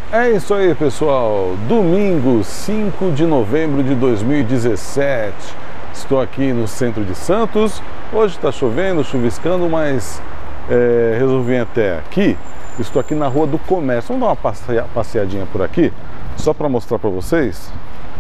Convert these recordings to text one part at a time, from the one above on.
É isso aí, pessoal. Domingo, 5 de novembro de 2017. Estou aqui no centro de Santos. Hoje está chovendo, chuviscando, mas resolvi ir até aqui. Estou aqui na Rua do Comércio. Vamos dar uma passeadinha por aqui, só para mostrar para vocês.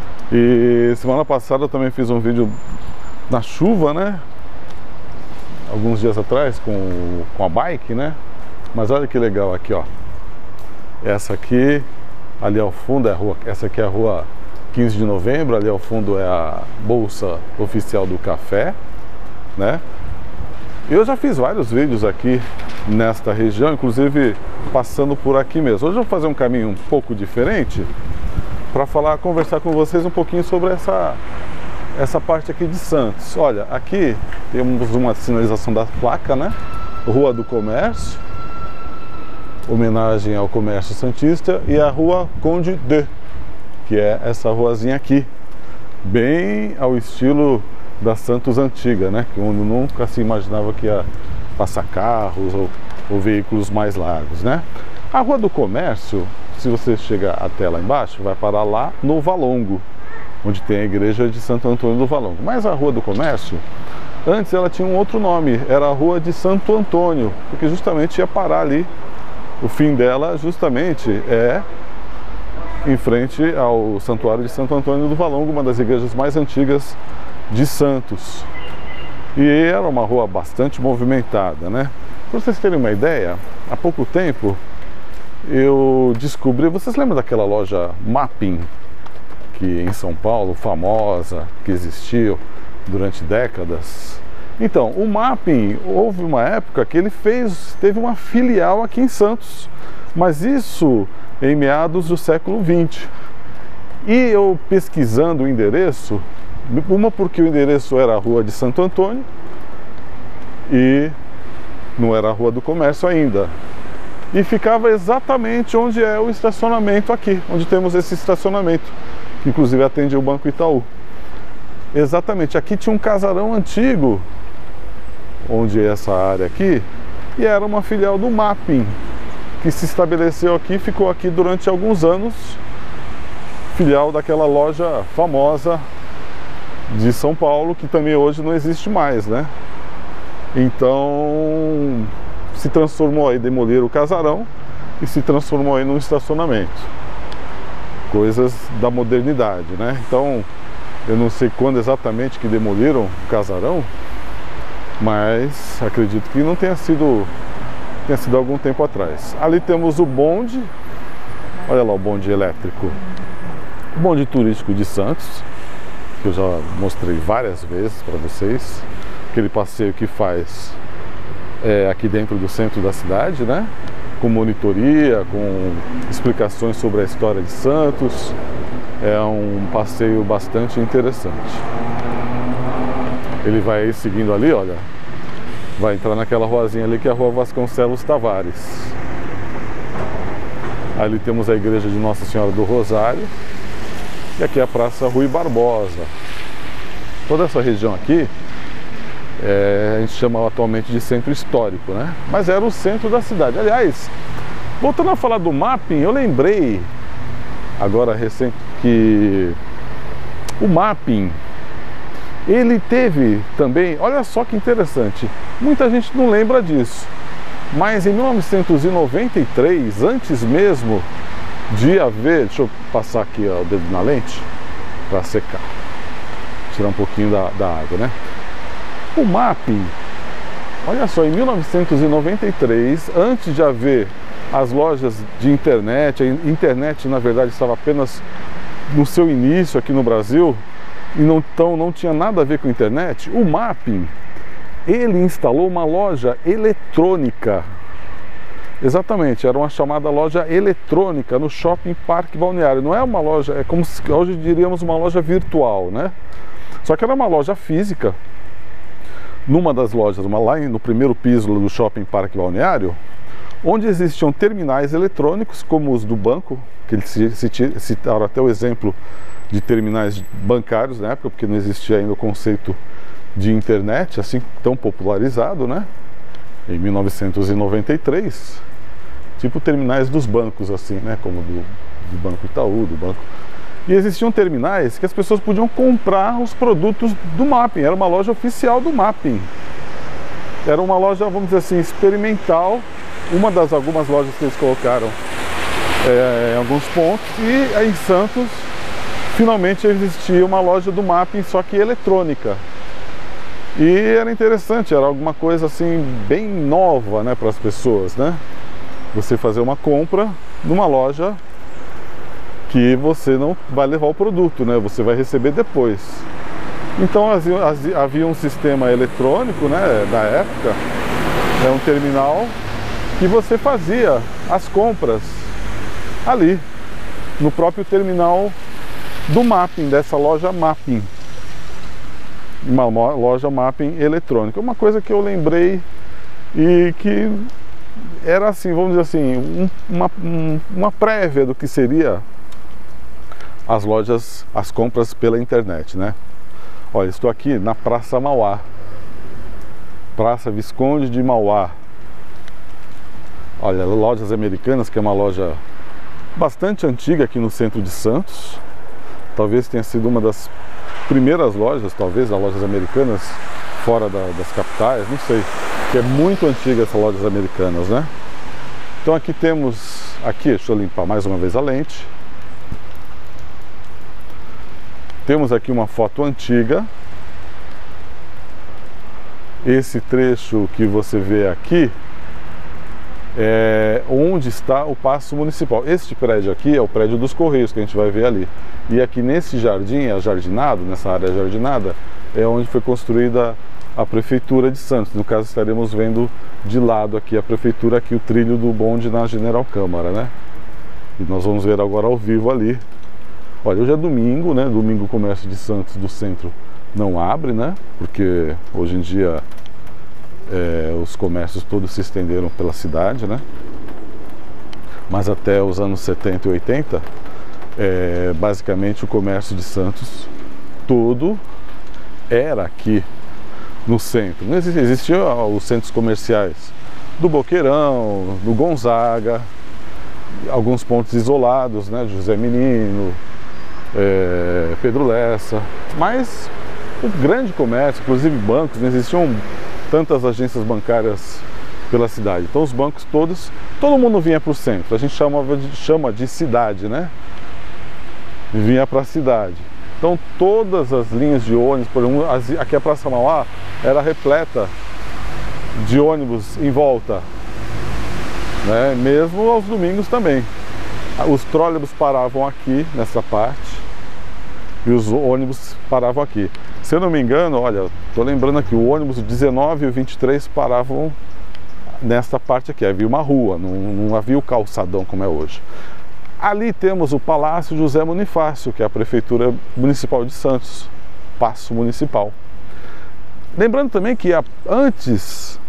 E semana passada eu também fiz um vídeo na chuva, né? Alguns dias atrás com a bike, né? Mas olha que legal aqui, ó. Essa aqui, ali ao fundo é a rua, essa aqui é a Rua 15 de Novembro, ali ao fundo é a Bolsa Oficial do Café, né? Eu já fiz vários vídeos aqui nesta região, inclusive passando por aqui mesmo. Hoje eu vou fazer um caminho um pouco diferente para conversar com vocês um pouquinho sobre essa parte aqui de Santos. Olha, aqui temos uma sinalização da placa, né? Rua do Comércio, homenagem ao comércio santista, e a Rua Conde de, que é essa ruazinha aqui, bem ao estilo da Santos antiga, né? Que onde nunca se imaginava que ia passar carros ou veículos mais largos, né? A Rua do Comércio, se você chegar até lá embaixo, vai parar lá no Valongo, onde tem a igreja de Santo Antônio do Valongo. Mas a Rua do Comércio, antes ela tinha um outro nome, era a Rua de Santo Antônio, porque justamente ia parar ali. O fim dela justamente é em frente ao Santuário de Santo Antônio do Valongo, uma das igrejas mais antigas de Santos. E era uma rua bastante movimentada, né? Para vocês terem uma ideia, há pouco tempo eu descobri... Vocês lembram daquela loja Mapping, que em São Paulo, famosa, que existiu durante décadas? Então, o Mapping, houve uma época que ele teve uma filial aqui em Santos, mas isso em meados do século XX. E eu pesquisando o endereço, uma porque o endereço era a Rua de Santo Antônio e não era a Rua do Comércio ainda. E ficava exatamente onde é o estacionamento aqui, onde temos esse estacionamento, que inclusive atende o Banco Itaú. Exatamente, aqui tinha um casarão antigo, onde é essa área aqui, e era uma filial do Mapping, que se estabeleceu aqui, ficou aqui durante alguns anos, filial daquela loja famosa de São Paulo, que também hoje não existe mais, né? Então se transformou aí, demoliram o casarão e se transformou aí num estacionamento. Coisas da modernidade, né? Então eu não sei quando exatamente que demoliram o casarão, mas acredito que não tenha sido algum tempo atrás. Ali temos o bonde, olha lá o bonde elétrico, o bonde turístico de Santos, que eu já mostrei várias vezes para vocês, aquele passeio que faz aqui dentro do centro da cidade, né? Com monitoria, com explicações sobre a história de Santos. É um passeio bastante interessante. Ele vai seguindo ali, olha, vai entrar naquela ruazinha ali que é a Rua Vasconcelos Tavares. Ali temos a igreja de Nossa Senhora do Rosário e aqui é a Praça Rui Barbosa. Toda essa região aqui a gente chama atualmente de centro histórico, né? Mas era o centro da cidade. Aliás, voltando a falar do Mapping, eu lembrei agora recente que o Mapping, ele teve também, olha só que interessante, muita gente não lembra disso, mas em 1993, antes mesmo de haver, deixa eu passar aqui ó, o dedo na lente para secar, tirar um pouquinho da água, né? O Mapping, olha só, em 1993, antes de haver as lojas de internet, a internet na verdade estava apenas no seu início aqui no Brasil, e então não tinha nada a ver com a internet. O Mapping, ele instalou uma loja eletrônica, exatamente, era uma chamada loja eletrônica no Shopping Parque Balneário. Não é uma loja, é como se hoje diríamos uma loja virtual, né? Só que era uma loja física. Numa das lojas, lá no primeiro piso do Shopping Parque Balneário, onde existiam terminais eletrônicos, como os do banco, que eles citaram até o exemplo de terminais bancários na época, porque não existia ainda o conceito de internet assim tão popularizado, né? Em 1993. tipo terminais dos bancos, assim, né? Como do Banco Itaú, do banco. E existiam terminais que as pessoas podiam comprar os produtos do Mapping. Era uma loja oficial do Mapping. Era uma loja, vamos dizer assim, experimental. Uma das algumas lojas que eles colocaram em alguns pontos. E aí em Santos, finalmente existia uma loja do Mapping, só que eletrônica. E era interessante, era alguma coisa assim bem nova, né, para as pessoas, né? Você fazer uma compra numa loja que você não vai levar o produto, né? Você vai receber depois. Então havia um sistema eletrônico, né, da época, um terminal que você fazia as compras ali no próprio terminal do Mapping, dessa loja Mapping. Uma loja Mapping eletrônica. Uma coisa que eu lembrei e que era assim, vamos dizer assim, uma prévia do que seria as lojas, as compras pela internet, né? Olha, estou aqui na Praça Mauá, Praça Visconde de Mauá. Olha, Lojas Americanas, que é uma loja bastante antiga aqui no centro de Santos. Talvez tenha sido uma das primeiras lojas, talvez, das Lojas Americanas fora das capitais, não sei. Que é muito antiga essa Lojas Americanas, né? Então aqui temos, deixa eu limpar mais uma vez a lente. Temos aqui uma foto antiga. Esse trecho que você vê aqui é onde está o Paço Municipal. Este prédio aqui é o prédio dos Correios, que a gente vai ver ali. E aqui nesse jardim, ajardinado, nessa área jardinada, é onde foi construída a Prefeitura de Santos. No caso, estaremos vendo de lado aqui a Prefeitura, aqui o trilho do bonde na General Câmara, né? E nós vamos ver agora ao vivo ali. Olha, hoje é domingo, né? Domingo o comércio de Santos do centro não abre, né? Porque hoje em dia os comércios todos se estenderam pela cidade, né? Mas até os anos 70 e 80, basicamente o comércio de Santos todo era aqui no centro. Não existiam os centros comerciais do Boqueirão, do Gonzaga, alguns pontos isolados, né? José Menino, Pedro Lessa, mas o grande comércio, inclusive bancos, não existiam tantas agências bancárias pela cidade. Então os bancos todos, todo mundo vinha para o centro. A gente chama de cidade, né? Vinha para a cidade. Então todas as linhas de ônibus, por exemplo, aqui a Praça Mauá era repleta de ônibus em volta, né? Mesmo aos domingos também. Os trólebus paravam aqui nessa parte e os ônibus paravam aqui. Se eu não me engano, olha, estou lembrando aqui, o ônibus 19 e o 23 paravam nesta parte aqui. Havia uma rua, não havia o calçadão como é hoje. Ali temos o Palácio José Bonifácio, que é a Prefeitura Municipal de Santos, Paço Municipal. Lembrando também que antes,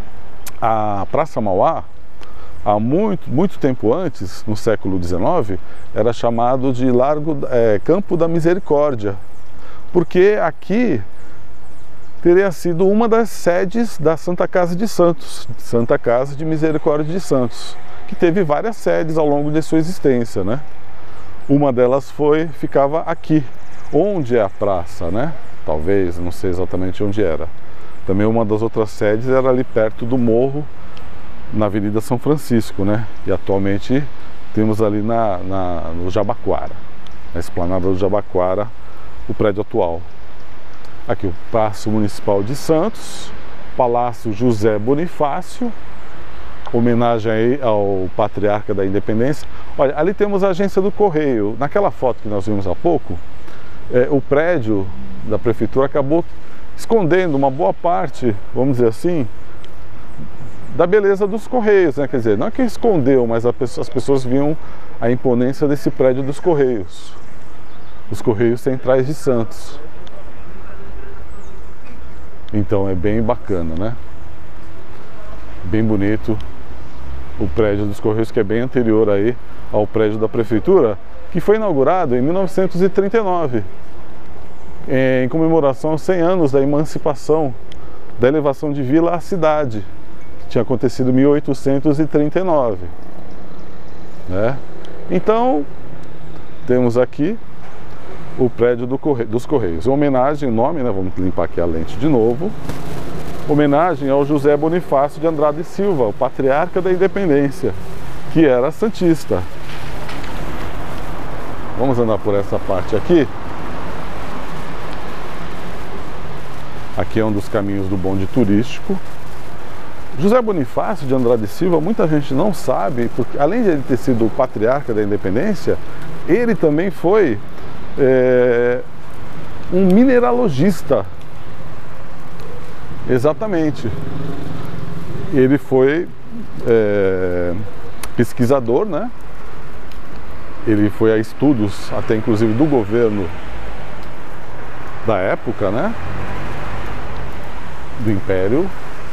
a Praça Mauá, há muito tempo antes, no século XIX, era chamado de Campo da Misericórdia, porque aqui teria sido uma das sedes da Santa Casa de Santos, Santa Casa de Misericórdia de Santos, que teve várias sedes ao longo de sua existência, né? Uma delas ficava aqui, onde é a praça, né? Talvez, não sei exatamente onde era. Também uma das outras sedes era ali perto do morro, na Avenida São Francisco, né? E atualmente temos ali no Jabaquara, na esplanada do Jabaquara, o prédio atual. Aqui o Paço Municipal de Santos, Palácio José Bonifácio, homenagem aí ao patriarca da Independência. Olha, ali temos a agência do Correio. Naquela foto que nós vimos há pouco, o prédio da prefeitura acabou escondendo uma boa parte, vamos dizer assim, da beleza dos Correios, né? Quer dizer, não é que escondeu, mas as pessoas viam a imponência desse prédio dos Correios, os Correios Centrais de Santos. Então é bem bacana, né? Bem bonito o prédio dos Correios, que é bem anterior aí ao prédio da prefeitura, que foi inaugurado em 1939, em comemoração aos 100 anos da emancipação, da elevação de vila à cidade, que tinha acontecido em 1839. né? Então, temos aqui o prédio dos Correios. Homenagem, o nome, né? Vamos limpar aqui a lente de novo. Homenagem ao José Bonifácio de Andrade e Silva, o patriarca da Independência, que era santista. Vamos andar por essa parte aqui. Aqui é um dos caminhos do bonde turístico. José Bonifácio de Andrade e Silva, muita gente não sabe, porque além de ele ter sido o patriarca da Independência, ele também foi um mineralogista. Exatamente. Ele foi pesquisador, né? Ele foi a estudos, até inclusive do governo da época, né? Do Império,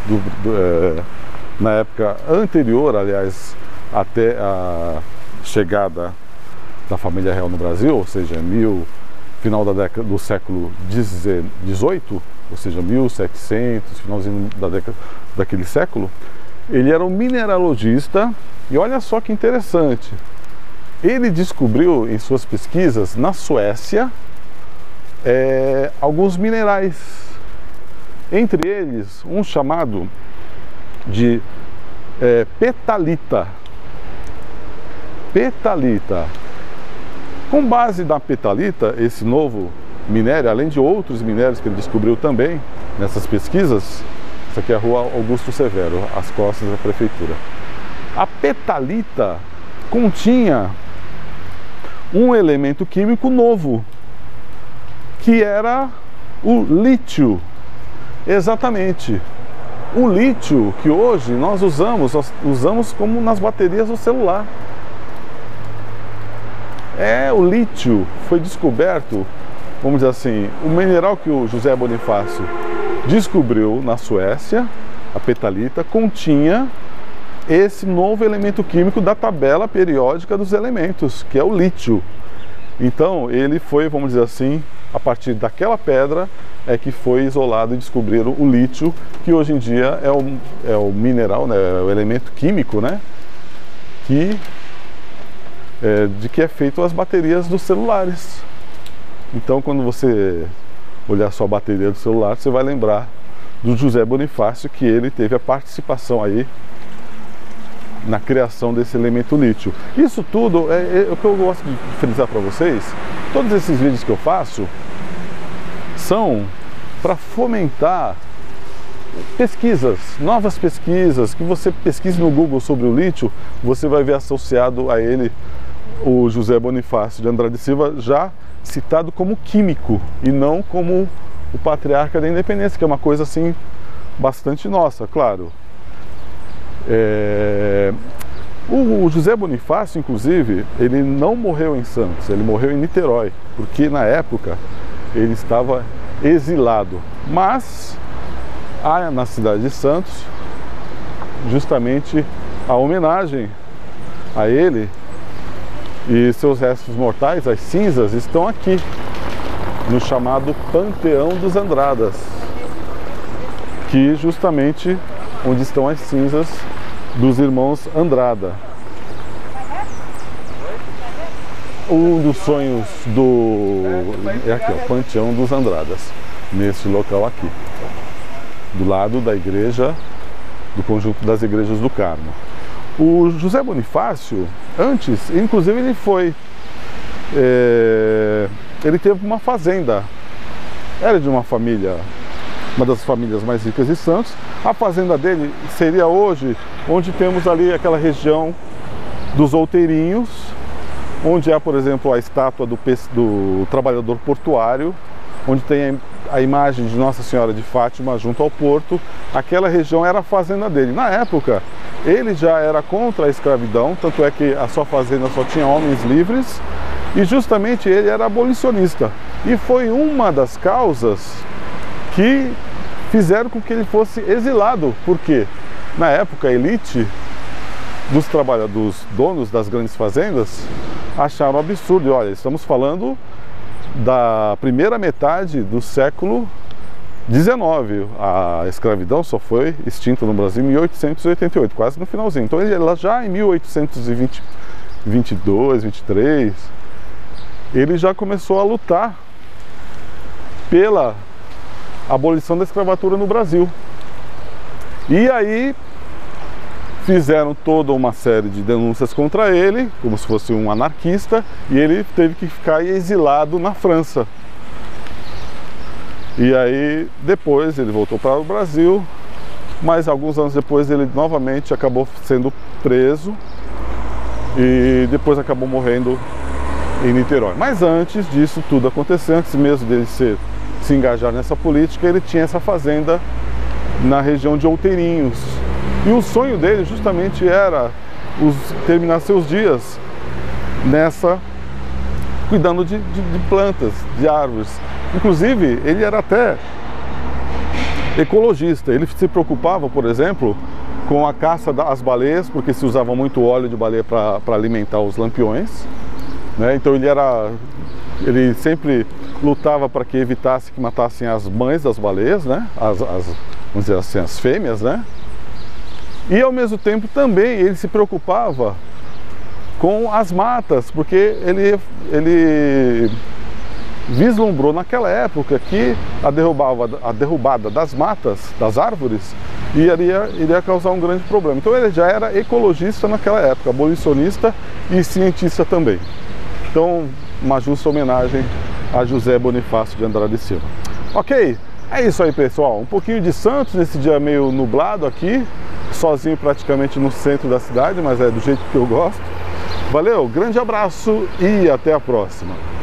na época anterior, aliás, até a chegada da família real no Brasil, ou seja, final da década do século XVIII, ou seja, 1700, finalzinho da década daquele século. Ele era um mineralogista e olha só que interessante. Ele descobriu em suas pesquisas na Suécia alguns minerais, entre eles um chamado de petalita. Petalita. Com base na petalita, esse novo minério, além de outros minérios que ele descobriu também nessas pesquisas, essa aqui é a Rua Augusto Severo, às costas da prefeitura. A petalita continha um elemento químico novo, que era o lítio. Exatamente. O lítio que hoje nós usamos como nas baterias do celular. O lítio foi descoberto, vamos dizer assim, o mineral que o José Bonifácio descobriu na Suécia, a petalita, continha esse novo elemento químico da tabela periódica dos elementos, que é o lítio. Então ele foi, vamos dizer assim, a partir daquela pedra que foi isolado e descobriram o lítio, que hoje em dia é o mineral, né, é o elemento químico, né, de que é feito as baterias dos celulares. Então, quando você olhar sua bateria do celular, você vai lembrar do José Bonifácio, que ele teve a participação aí na criação desse elemento lítio. Isso tudo o que eu gosto de frisar para vocês. Todos esses vídeos que eu faço são para fomentar pesquisas, novas pesquisas, que você pesquise no Google sobre o lítio, você vai ver associado a ele o José Bonifácio de Andrade e Silva, já citado como químico e não como o patriarca da Independência, que é uma coisa assim bastante nossa, claro. O José Bonifácio, inclusive, ele não morreu em Santos, ele morreu em Niterói, porque na época ele estava exilado. Mas há na cidade de Santos justamente a homenagem a ele, e seus restos mortais, as cinzas, estão aqui no chamado Panteão dos Andradas, que justamente onde estão as cinzas dos irmãos Andrada. Um dos sonhos é aqui, ó, Panteão dos Andradas, nesse local aqui, do lado da igreja, do conjunto das igrejas do Carmo. O José Bonifácio, antes, inclusive ele foi, ele teve uma fazenda, era de uma família, uma das famílias mais ricas de Santos. A fazenda dele seria hoje, onde temos ali aquela região dos Outeirinhos, onde há, por exemplo, a estátua do trabalhador portuário, onde tem a imagem de Nossa Senhora de Fátima junto ao porto. Aquela região era a fazenda dele. Na época, ele já era contra a escravidão, tanto é que a sua fazenda só tinha homens livres, e justamente ele era abolicionista. E foi uma das causas que fizeram com que ele fosse exilado, porque na época a elite dos donos das grandes fazendas acharam absurdo. E olha, estamos falando da primeira metade do século XIX. A escravidão só foi extinta no Brasil em 1888, quase no finalzinho. Então ele já em 1820 22, 23, ele já começou a lutar pela abolição da escravatura no Brasil. E aí fizeram toda uma série de denúncias contra ele, como se fosse um anarquista, e ele teve que ficar exilado na França. E aí depois ele voltou para o Brasil, mas alguns anos depois ele novamente acabou sendo preso e depois acabou morrendo em Niterói. Mas antes disso tudo acontecer, antes mesmo dele se engajar nessa política, ele tinha essa fazenda na região de Outeirinhos. E o sonho dele justamente era terminar seus dias cuidando de plantas, de árvores. Inclusive, ele era até ecologista. Ele se preocupava, por exemplo, com a caça das baleias, porque se usava muito óleo de baleia para alimentar os lampiões, né? Então ele sempre lutava para que evitasse que matassem as mães das baleias, né? Vamos dizer assim, as fêmeas, né? E ao mesmo tempo também ele se preocupava com as matas, porque ele vislumbrou naquela época que a derrubada das matas, das árvores, iria causar um grande problema. Então ele já era ecologista naquela época, abolicionista e cientista também. Então, uma justa homenagem a José Bonifácio de Andrade Silva. Ok, é isso aí, pessoal. Um pouquinho de Santos nesse dia meio nublado aqui, sozinho praticamente no centro da cidade, mas é do jeito que eu gosto. Valeu, grande abraço e até a próxima.